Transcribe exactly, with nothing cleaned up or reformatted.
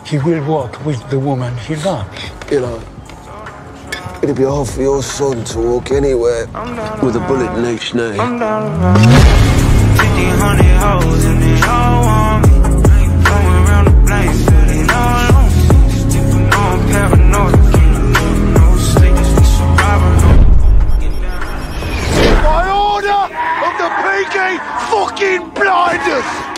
he will walk with the woman he loves. You know, it'd be hard for your son to walk anywhere with a bullet in each knee. I'm down fifteen hundred hoes and they all want me. Going around the place, so they all on me. No, I'm paranoid. No sleep, just be surviving. By order of the P K fucking blinders!